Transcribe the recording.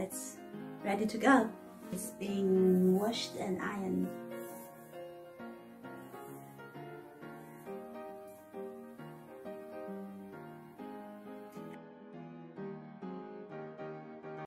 it's ready to go. It's being washed and ironed.